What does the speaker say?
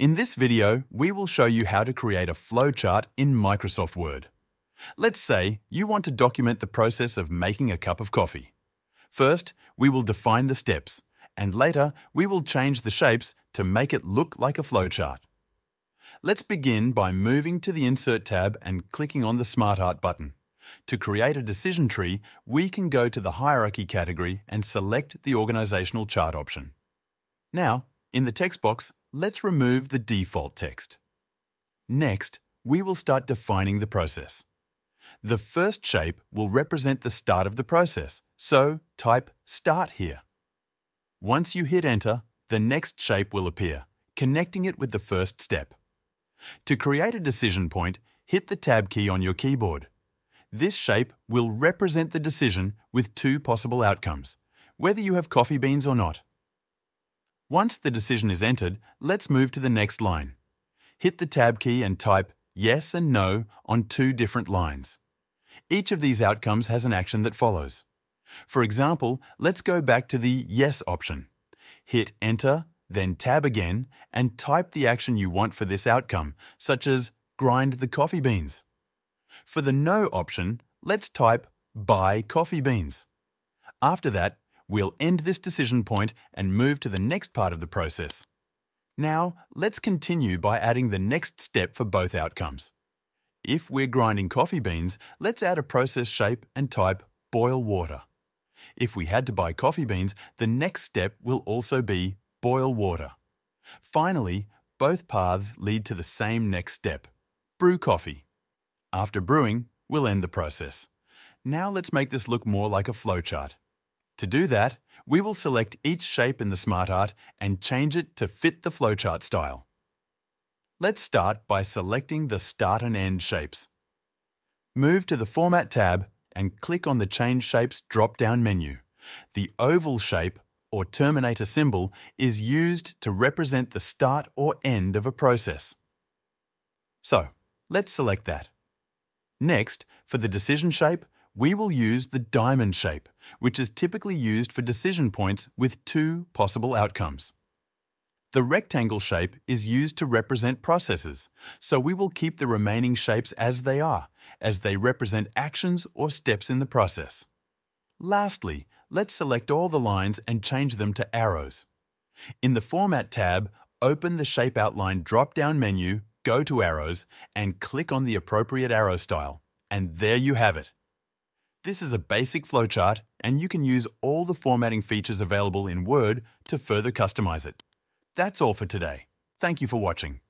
In this video, we will show you how to create a flowchart in Microsoft Word. Let's say you want to document the process of making a cup of coffee. First, we will define the steps, and later we will change the shapes to make it look like a flowchart. Let's begin by moving to the Insert tab and clicking on the SmartArt button. To create a decision tree, we can go to the Hierarchy category and select the Organizational Chart option. Now, in the text box, let's remove the default text. Next, we will start defining the process. The first shape will represent the start of the process, so type Start here. Once you hit Enter, the next shape will appear, connecting it with the first step. To create a decision point, hit the Tab key on your keyboard. This shape will represent the decision with two possible outcomes, whether you have coffee beans or not. Once the decision is entered, let's move to the next line. Hit the Tab key and type Yes and No on two different lines. Each of these outcomes has an action that follows. For example, let's go back to the Yes option. Hit Enter, then Tab again, and type the action you want for this outcome, such as grind the coffee beans. For the No option, let's type Buy coffee beans. After that, we'll end this decision point and move to the next part of the process. Now, let's continue by adding the next step for both outcomes. If we're grinding coffee beans, let's add a process shape and type Boil water. If we had to buy coffee beans, the next step will also be Boil water. Finally, both paths lead to the same next step, brew coffee. After brewing, we'll end the process. Now let's make this look more like a flowchart. To do that, we will select each shape in the SmartArt and change it to fit the flowchart style. Let's start by selecting the Start and End shapes. Move to the Format tab and click on the Change Shapes drop-down menu. The oval shape, or terminator symbol, is used to represent the start or end of a process. So, let's select that. Next, for the decision shape, we will use the diamond shape, which is typically used for decision points with two possible outcomes. The rectangle shape is used to represent processes, so we will keep the remaining shapes as they represent actions or steps in the process. Lastly, let's select all the lines and change them to arrows. In the Format tab, open the Shape Outline drop-down menu, go to Arrows, and click on the appropriate arrow style. And there you have it. This is a basic flowchart, and you can use all the formatting features available in Word to further customize it. That's all for today. Thank you for watching.